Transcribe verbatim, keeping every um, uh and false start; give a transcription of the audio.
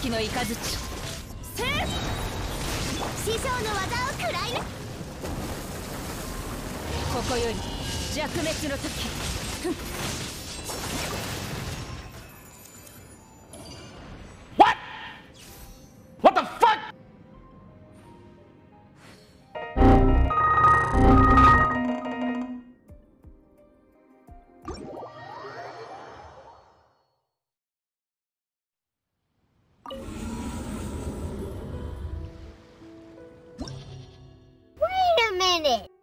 時の雷せい師匠の技を食らいぬここより弱滅の時 What? What the fuck? Wait a minute!